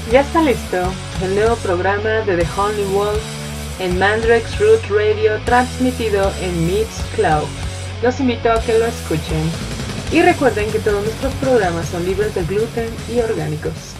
Ya está listo el nuevo programa de The Honey Wolf en Mandrex Root Radio, transmitido en Mixcloud. Los invito a que lo escuchen. Y recuerden que todos nuestros programas son libres de gluten y orgánicos.